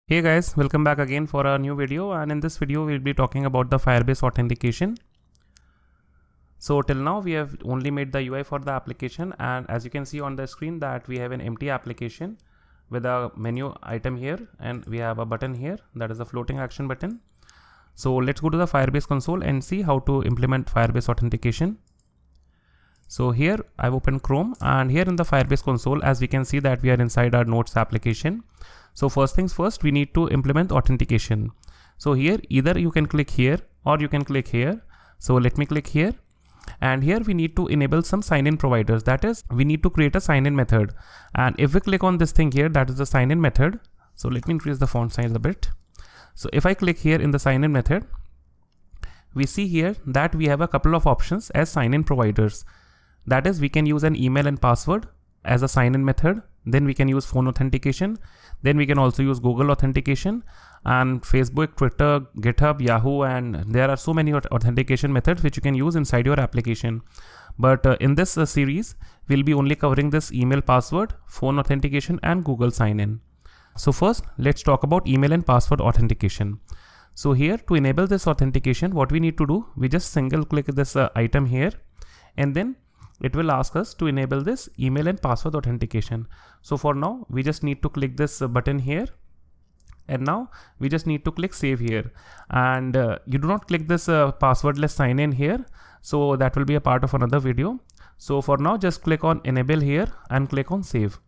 Hey guys, welcome back again for a new video, and in this video we'll be talking about the Firebase authentication. So till now we have only made the UI for the application, and as you can see on the screen that we have an empty application with a menu item here, and we have a button here that is a floating action button. So let's go to the Firebase console and see how to implement Firebase authentication. So here I've opened Chrome, and here in the Firebase console, as we can see that we are inside our Notes application. So first things first, we need to implement authentication. So here either you can click here or you can click here. So let me click here, and here we need to enable some sign-in providers. That is, we need to create a sign-in method. And if we click on this thing here, that is the sign-in method. So let me increase the font size a bit. So if I click here in the sign-in method, we see here that we have a couple of options as sign-in providers. That is, we can use an email and password as a sign-in method. Then we can use phone authentication. Then we can also use Google authentication and Facebook, Twitter, GitHub, Yahoo, and there are so many authentication methods which you can use inside your application. But in this series, we'll be only covering this email password, phone authentication, and Google sign-in. So first, let's talk about email and password authentication. So here to enable this authentication, what we need to do, we just single click this item here, and then it will ask us to enable this email and password authentication. So for now, we just need to click this button here, and now we just need to click save here. And you do not click this passwordless sign in here, so that will be a part of another video. So for now, just click on enable here and click on save.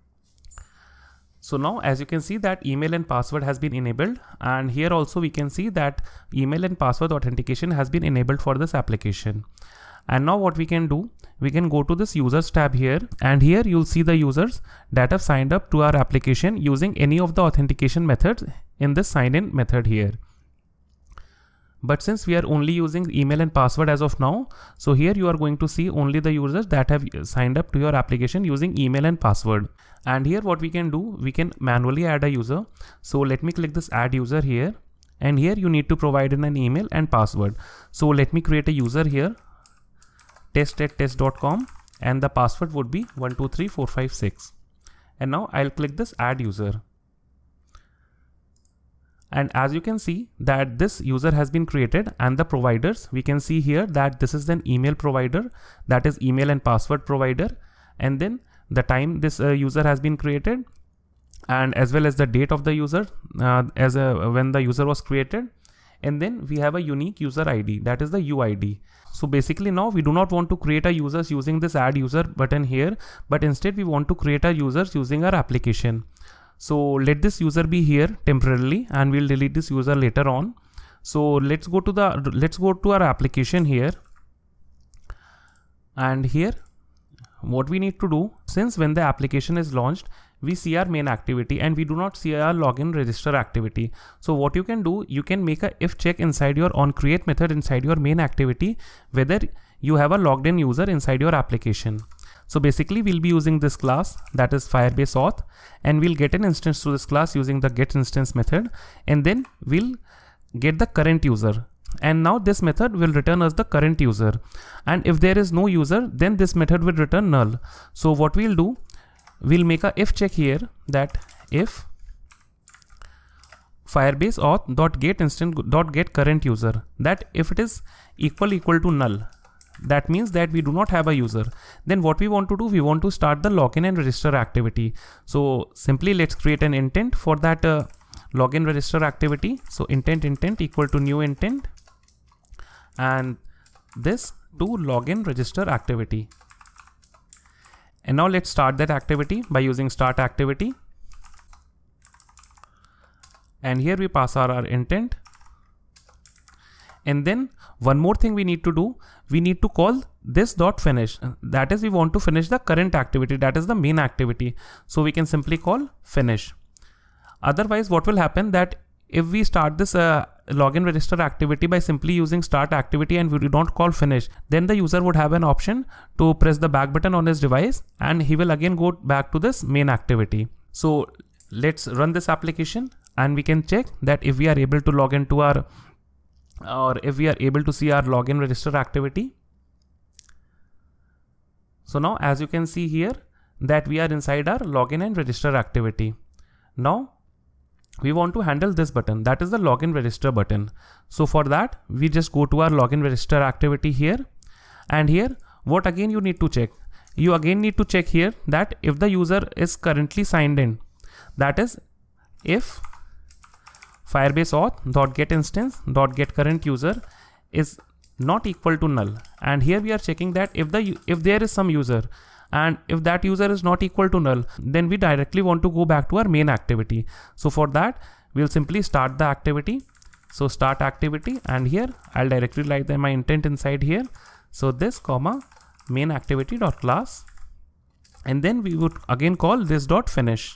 So now as you can see that email and password has been enabled, and here also we can see that email and password authentication has been enabled for this application. And now what we can do, we can go to this users tab here, and here you'll see the users that have signed up to our application using any of the authentication methods in this sign in method here. But since we are only using email and password as of now, so here you are going to see only the users that have signed up to your application using email and password. And here what we can do, we can manually add a user. So let me click this add user here, and here you need to provide in an email and password. So let me create a user here, test@test.com, and the password would be 123456. And now I'll click this add user. And as you can see that this user has been created, and the providers, we can see here that this is an email provider, that is email and password provider, and then the time this user has been created, and as well as the date of the user when the user was created. And then we have a unique user ID, that is the UID. So basically now we do not want to create a users using this add user button here, but instead we want to create a users using our application. So let this user be here temporarily, and we'll delete this user later on. So let's go to our application here, and here what we need to do, since when the application is launched, we see our main activity and we do not see our login register activity. So what you can do, you can make a if check inside your onCreate method inside your main activity whether you have a logged in user inside your application. So basically we'll be using this class, that is Firebase Auth, and we'll get an instance to this class using the getInstance method, and then we'll get the current user. And now this method will return us the current user, and if there is no user, then this method will return null. So what we'll do, we'll make a if check here, that if Firebase auth.getInstance.get current user, that if it is equal to null, that means that we do not have a user. Then what we want to do, we want to start the login and register activity. So simply let's create an intent for that login register activity. So intent equal to new intent, and this to login register activity. And now let's start that activity by using start activity. And here we pass our intent. And then one more thing we need to do, we need to call this dot finish. That is, we want to finish the current activity, that is the main activity. So we can simply call finish. Otherwise, what will happen, that if we start this login register activity by simply using start activity and we do not call finish, then the user would have an option to press the back button on his device, and he will again go back to this main activity. So let's run this application, and we can check that if we are able to log into our, or if we are able to see our login register activity. So now as you can see here that we are inside our login and register activity. Now we want to handle this button, that is the login register button. So for that, we just go to our login register activity here, and here what again you need to check? You again need to check here that if the user is currently signed in, that is if Firebase auth.getInstance.getCurrentUser is not equal to null, and here we are checking that if there is some user, and if that user is not equal to null, then we directly want to go back to our main activity. So for that, we'll simply start the activity. So start activity, and here I'll directly write my intent inside here. So this comma main activity dot class, and then we would again call this dot finish,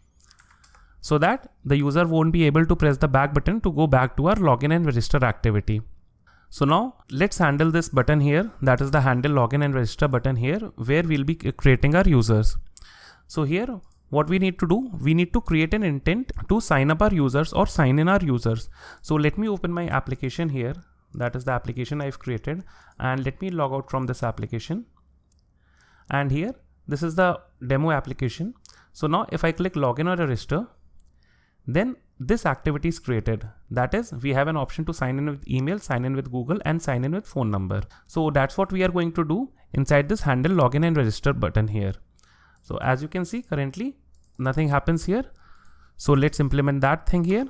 so that the user won't be able to press the back button to go back to our login and register activity. So now let's handle this button here, that is the handle login and register button here, where we'll be creating our users. So here what we need to do, we need to create an intent to sign up our users or sign in our users. So let me open my application here, that is the application I've created, and let me log out from this application. And here, this is the demo application. So now if I click login or register, then this activity is created. That is, we have an option to sign in with email, sign in with Google, and sign in with phone number. So that's what we are going to do inside this handle login and register button here. So as you can see, currently nothing happens here. So let's implement that thing here.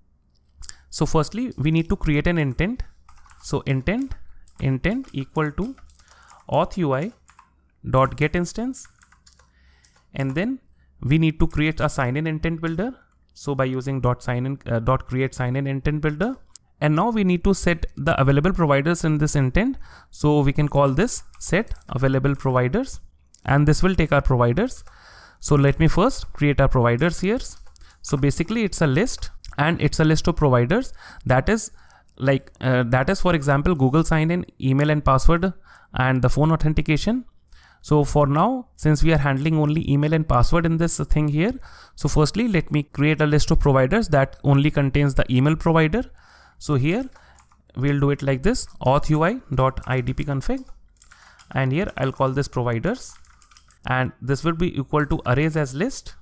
So firstly, we need to create an intent. So intent equal to auth UI dot get instance, and then we need to create a sign in intent builder. So by using .create sign in intent builder, and now we need to set the available providers in this intent. So we can call this set available providers, and this will take our providers. So let me first create our providers here. So basically it's a list, and it's a list of providers that is like that is, for example, Google sign in, email and password, and the phone authentication. So for now, since we are handling only email and password in this thing here, so firstly, let me create a list of providers that only contains the email provider. So here we'll do it like this, auth UI.idpconfig, and here I'll call this providers, and this will be equal to arrays as list.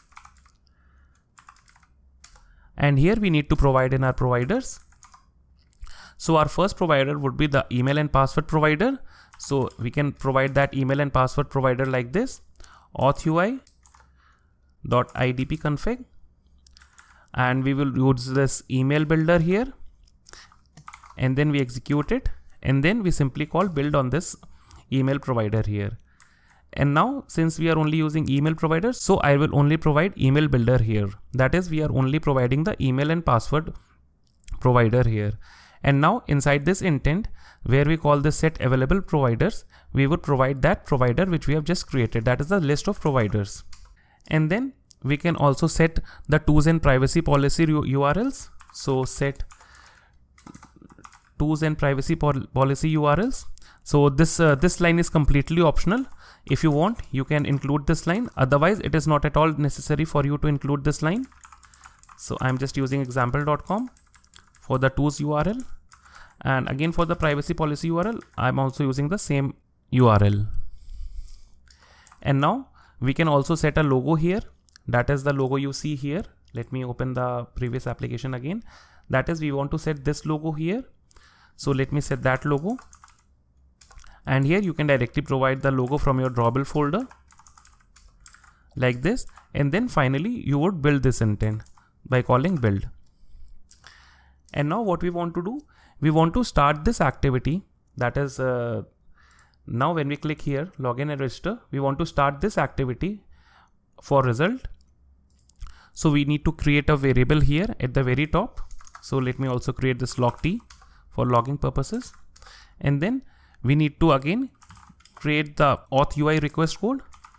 And here we need to provide in our providers. So our first provider would be the email and password provider. So we can provide that email and password provider like this, auth UI.idpconfig, and we will use this email builder here, and then we execute it, and then we simply call build on this email provider here. And now since we are only using email providers, so I will only provide email builder here. That is, we are only providing the email and password provider here. And now inside this intent, where we call the set available providers, we would provide that provider which we have just created, that is the list of providers. And then we can also set the tools and privacy policy URLs. So set tools and privacy policy URLs. So this line is completely optional. If you want, you can include this line. Otherwise, it is not at all necessary for you to include this line. So I'm just using example.com for the tools URL. And again, for the privacy policy URL, I'm also using the same URL. And now we can also set a logo here. That is the logo you see here. Let me open the previous application again. That is, we want to set this logo here. So let me set that logo. And here you can directly provide the logo from your drawable folder like this. And then finally, you would build this intent by calling build. And now what we want to do, we want to start this activity. That is, now when we click here, login and register, we want to start this activity for result. So we need to create a variable here at the very top. So let me also create this log t for logging purposes. And then we need to again create the auth UI request code.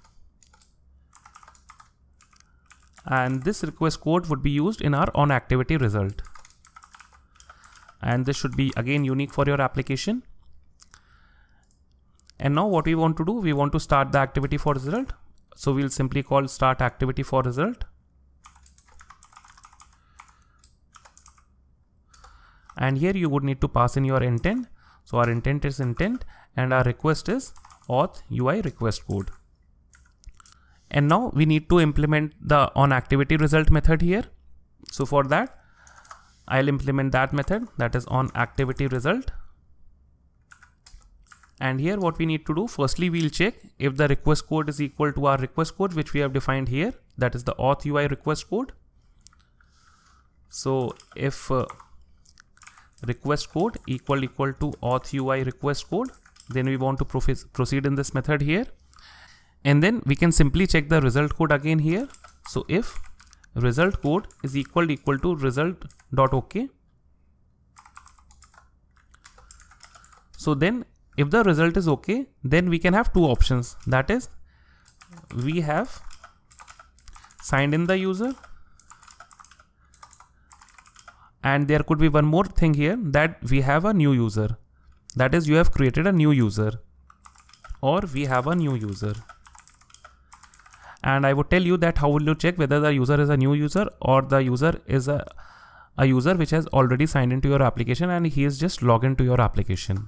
And this request code would be used in our on activity result. And this should be again unique for your application. And now what we want to do, we want to start the activity for result. So we'll simply call start activity for result. And here you would need to pass in your intent. So our intent is intent and our request is auth UI request code. And now we need to implement the on activity result method here. So for that, I'll implement that method, that is on activity result. And here what we need to do, firstly we'll check if the request code is equal to our request code which we have defined here, that is the auth UI request code. So if request code equal to auth UI request code, then we want to proceed in this method here. And then we can simply check the result code again here. So if result code is equal to result.ok. So then if the result is okay, then we can have two options. That is, we have signed in the user, and there could be one more thing here, that we have a new user. That is, you have created a new user, or we have a new user. And I would tell you that how will you check whether the user is a new user or the user is a user which has already signed into your application and he is just logged into your application.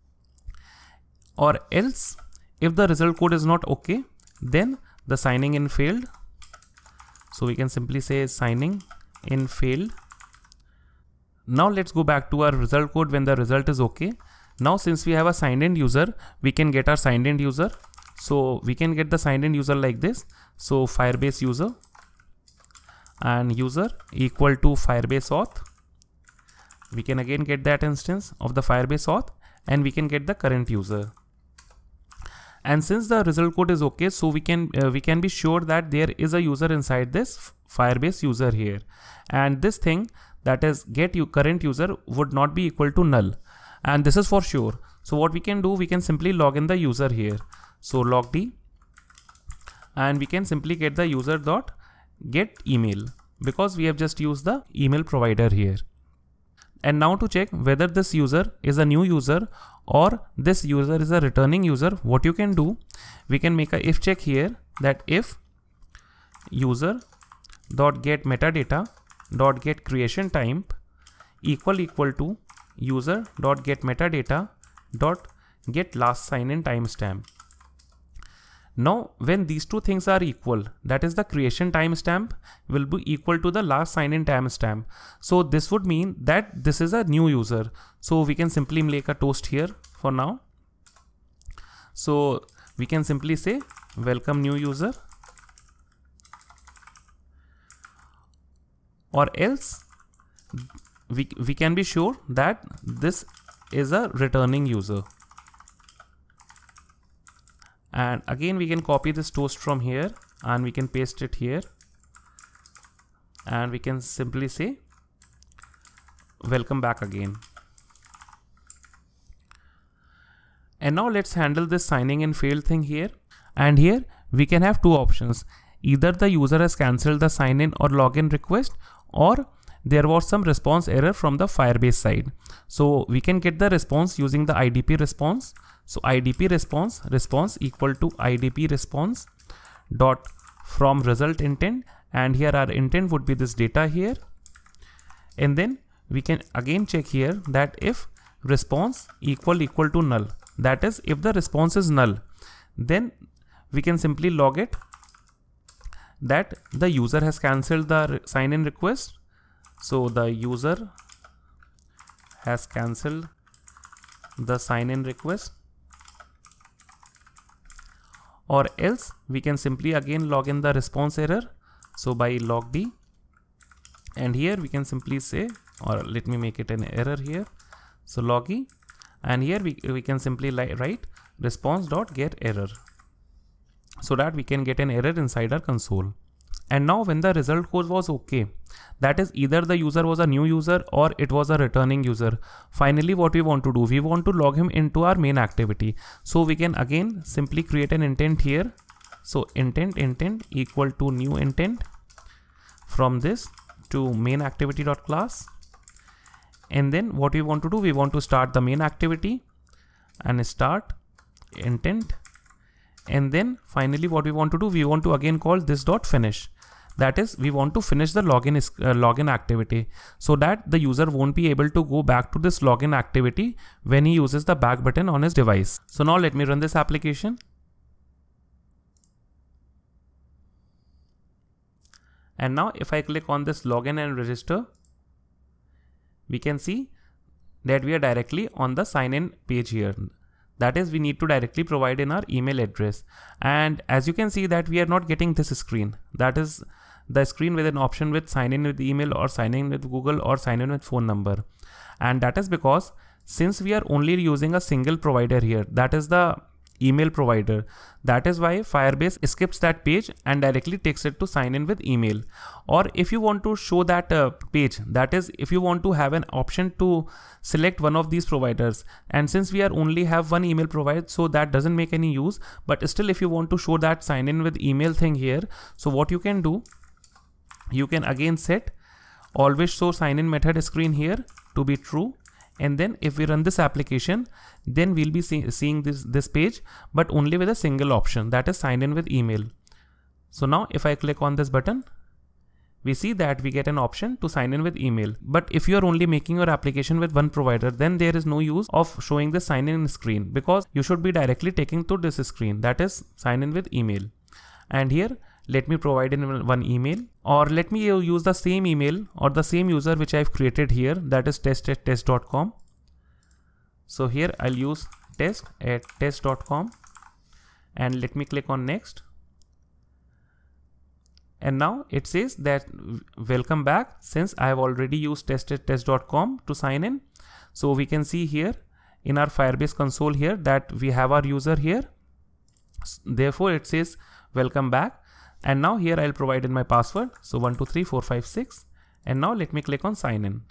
Or else, if the result code is not okay, then the signing in failed. So we can simply say signing in failed. Now let's go back to our result code when the result is okay. Now since we have a signed in user, we can get our signed in user. So we can get the signed in user like this. So Firebase user and user equal to Firebase auth. We can again get that instance of the Firebase auth, and we can get the current user. And since the result code is okay, so we can be sure that there is a user inside this Firebase user here, and this thing, that is get you current user, would not be equal to null, and this is for sure. So what we can do, we can simply log in the user here. So log d, and we can simply get the user dot get email, because we have just used the email provider here. And now to check whether this user is a new user or this user is a returning user, what you can do, we can make a if check here, that if user dot get metadata dot get creation type equal to user dot get metadata dot get last sign in timestamp. Now when these two things are equal, that is the creation timestamp will be equal to the last sign in timestamp. So this would mean that this is a new user. So we can simply make a toast here for now. So we can simply say welcome new user, or else we can be sure that this is a returning user. And again we can copy this toast from here and we can paste it here, and we can simply say welcome back again. And now let's handle this signing in failed thing here. And here we can have two options. Either the user has cancelled the sign in or login request, or there was some response error from the Firebase side. So we can get the response using the IDP response. So IDP response equal to IDP response dot from result intent, and here our intent would be this data here. And then we can again check here that if response equal to null, that is if the response is null, then we can simply log it that the user has cancelled the sign in request. So the user has cancelled the sign in request, or else we can simply again log in the response error. So by log d, and here we can simply say, or let me make it an error here. So log e, and here we can simply write response dot get error, so that we can get an error inside our console. And now when the result code was okay, that is either the user was a new user or it was a returning user, finally what we want to do, we want to log him into our main activity. So we can again simply create an intent here. So intent equal to new intent, from this to main activity dot class. And then what we want to do, we want to start the main activity and start intent. And then finally what we want to do, we want to again call this dot finish. That is, we want to finish the login activity, so that the user won't be able to go back to this login activity when he uses the back button on his device. So now let me run this application. And now if I click on this login and register, we can see that we are directly on the sign in page here. That is, we need to directly provide in our email address. And as you can see that we are not getting this screen. That is the screen with an option with sign in with email or sign in with Google or sign in with phone number. And that is because since we are only using a single provider here, that is the email provider, that is why Firebase skips that page and directly takes it to sign in with email. Or if you want to show that page, that is if you want to have an option to select one of these providers, and since we are only have one email provider, so that doesn't make any use. But still, if you want to show that sign in with email thing here, so what you can do, you can again set always show sign in method screen here to be true. And then if we run this application, then we'll be seeing this page, but only with a single option, that is sign in with email. So now if I click on this button, we see that we get an option to sign in with email. But if you are only making your application with one provider, then there is no use of showing the sign in screen, because you should be directly taking to this screen, that is sign in with email. And here, let me provide in one email, or let me use the same email or the same user which I've created here, that is test@test.com. So here I'll use test@test.com and let me click on next. And now it says that welcome back, since I have already used test@test.com to sign in. So we can see here in our Firebase console here that we have our user here. Therefore it says welcome back. And now here I'll provide in my password. So 123456. And now let me click on sign in.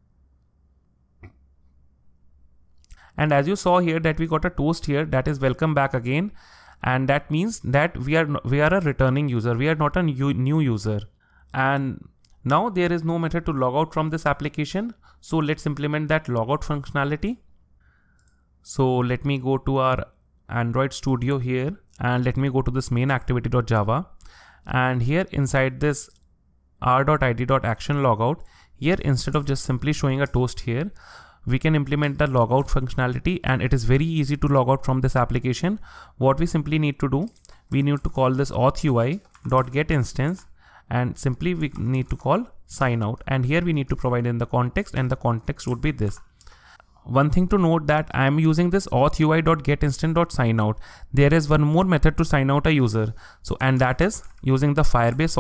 And as you saw here that we got a toast here that is welcome back again. And that means that we are a returning user. We are not a new user. And now there is no method to log out from this application. So let's implement that logout functionality. So let me go to our Android Studio here and let me go to this main activity.java. And here inside this r.id.action logout, here instead of just simply showing a toast here, we can implement the logout functionality, and it is very easy to log out from this application. What we simply need to do, we need to call this auth_ui.getInstance, and simply we need to call sign out, and here we need to provide in the context, and the context would be this. One thing to note that I am using this auth_ui.getInstance.signout. There is one more method to sign out a user. So, and that is using the Firebase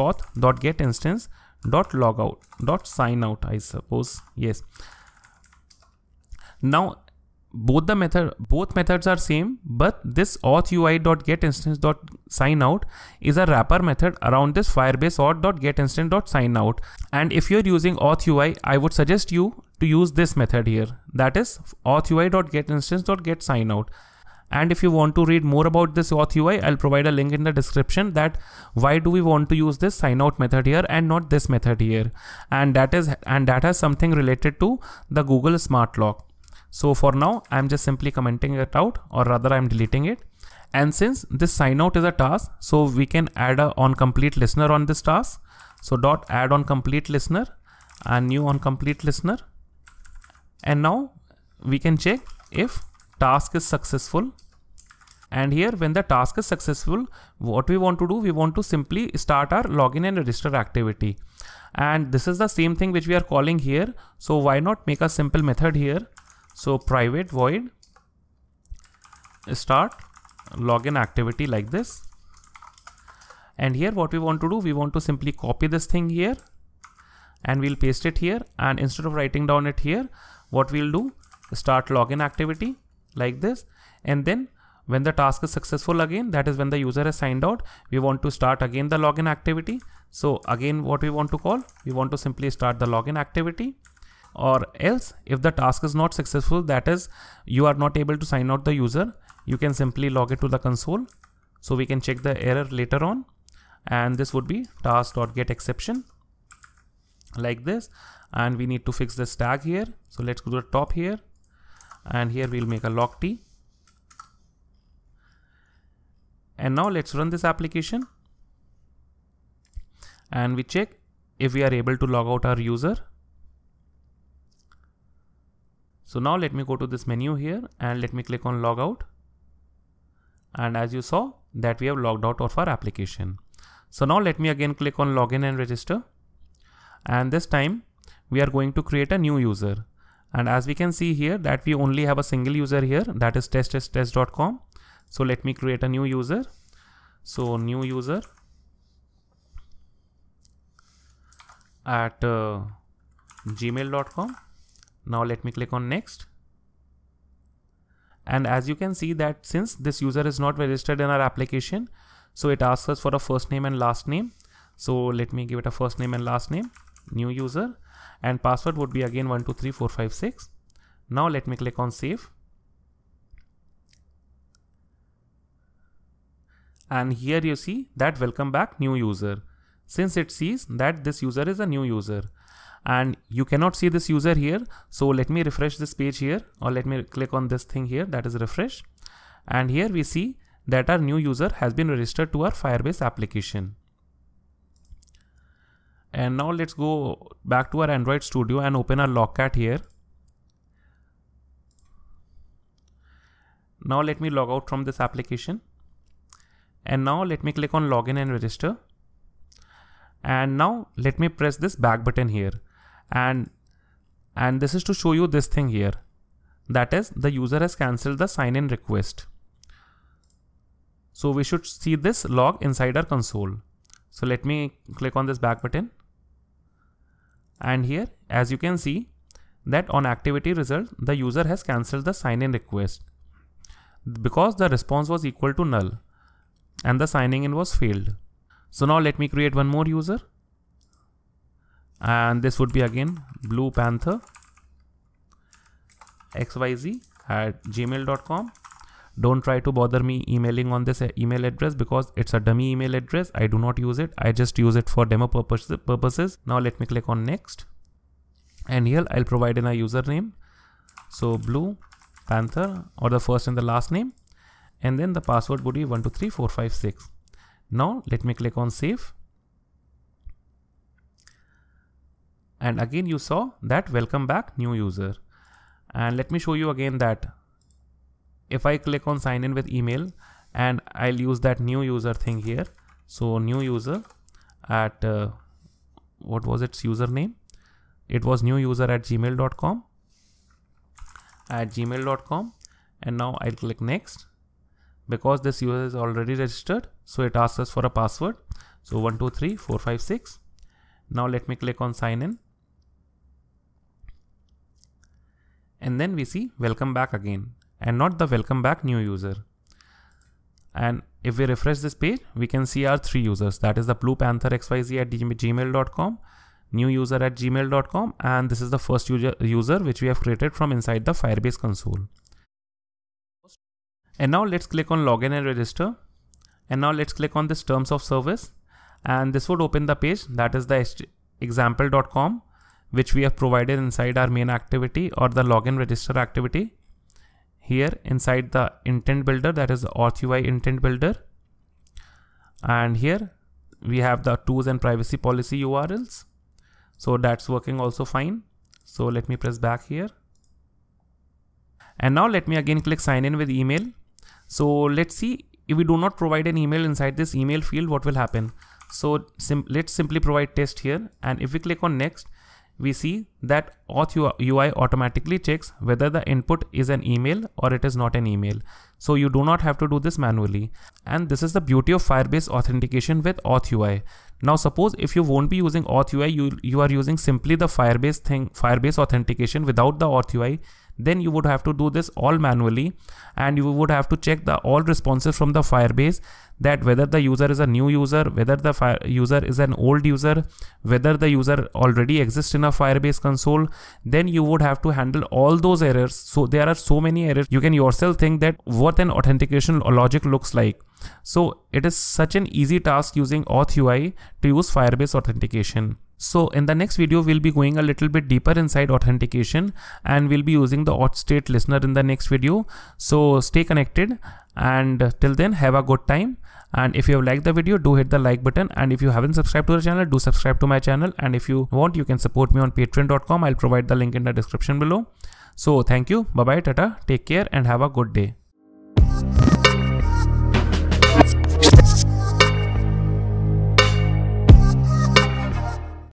auth.getInstance.logout.signout, I suppose. Yes. Now both methods are same, but this auth_ui.getInstance.signout is a wrapper method around this Firebase auth.getInstance.signout. And if you're using auth_ui, I would suggest you to use this method here, that is auth_ui.getInstance.getSignout. And if you want to read more about this auth_ui, I'll provide a link in the description that why do we want to use this sign out method here and not this method here. And that has something related to the Google Smart Lock. So for now, I'm just simply commenting it out, or rather I'm deleting it. And since this sign out is a task, so we can add a onCompleteListener on this task. So .add onCompleteListener and new onCompleteListener. And now we can check if task is successful. And here when the task is successful, what we want to do, we want to simply start our login and register activity. And this is the same thing which we are calling here. So why not make a simple method here? So private void start login activity like this. And here what we want to do, we want to simply copy this thing here and we'll paste it here. And instead of writing down it here, what we'll do, start login activity like this. And then when the task is successful again, that is when the user has signed out, we want to start again the login activity. So again, what we want to call, we want to simply start the login activity. Or else if the task is not successful, that is you are not able to sign out the user, you can simply log it to the console. So we can check the error later on. And this would be task.getException like this. And we need to fix this tag here. So let's go to the top here. And here we'll make a log T. And now let's run this application. And we check if we are able to log out our user. So now let me go to this menu here and let me click on logout. And as you saw that we have logged out of our application. So now let me again click on login and register. And this time we are going to create a new user. And as we can see here that we only have a single user here, that is test.com. So let me create a new user. So new user at gmail.com. Now let me click on next. And as you can see that since this user is not registered in our application, so it asks us for a first name and last name. So let me give it a first name and last name, new user, and password would be again 123456. Now let me click on save. And here you see that welcome back new user, since it sees that this user is a new user. And you cannot see this user here. So let me refresh this page here, or let me click on this thing here, that is refresh. And here we see that our new user has been registered to our Firebase application. And now let's go back to our Android Studio and open our Logcat here. Now let me log out from this application. And now let me click on login and register. And now let me press this back button here. And this is to show you this thing here. That is, the user has cancelled the sign-in request. So we should see this log inside our console. So let me click on this back button. And here, as you can see, that on activity result, the user has cancelled the sign-in request because the response was equal to null and the signing in was failed. So now let me create one more user. And this would be again Blue Panther XYZ at gmail.com. Don't try to bother me emailing on this email address because it's a dummy email address. I do not use it. I just use it for demo purposes. Now let me click on next. And here I'll provide in a username. So Blue Panther, or the first and the last name. And then the password would be 123456. Now let me click on save. And again you saw that welcome back new user. And let me show you again that if I click on sign in with email and I'll use that new user thing here. So new user at what was its username? It was new user at gmail.com. And now I'll click next. Because this user is already registered, so it asks us for a password. So 123456. Now let me click on sign in. And then we see welcome back again, and not the welcome back new user. And if we refresh this page, we can see our three users. That is the Blue Panther XYZ at gmail.com, new user at gmail.com, and this is the first user which we have created from inside the Firebase console. And now let's click on login and register. And now let's click on this terms of service. And this would open the page, that is the example.com, which we have provided inside our main activity or the login register activity. Here inside the intent builder, that is the Auth UI intent builder. And here we have the tools and privacy policy URLs. So that's working also fine. So let me press back here. And now let me again click sign in with email. So let's see if we do not provide an email inside this email field, what will happen. So let's simply provide test here. And if we click on next, we see that Auth UI automatically checks whether the input is an email or it is not an email. So you do not have to do this manually. And this is the beauty of Firebase authentication with Auth UI. Now suppose if you won't be using Auth UI, you are using simply the Firebase authentication without the Auth UI, then you would have to do this all manually, and you would have to check all responses from the Firebase, that whether the user is a new user, whether the user is an old user, whether the user already exists in a Firebase console. Then you would have to handle all those errors. So there are so many errors. You can yourself think that what an authentication logic looks like. So it is such an easy task using Auth UI to use Firebase authentication. So in the next video, we'll be going a little bit deeper inside authentication, and we'll be using the Auth State Listener in the next video. So stay connected, and till then, have a good time. And if you have liked the video, do hit the like button. And if you haven't subscribed to the channel, do subscribe to my channel. And if you want, you can support me on patreon.com. I'll provide the link in the description below. So thank you. Bye bye. Tata. Take care and have a good day.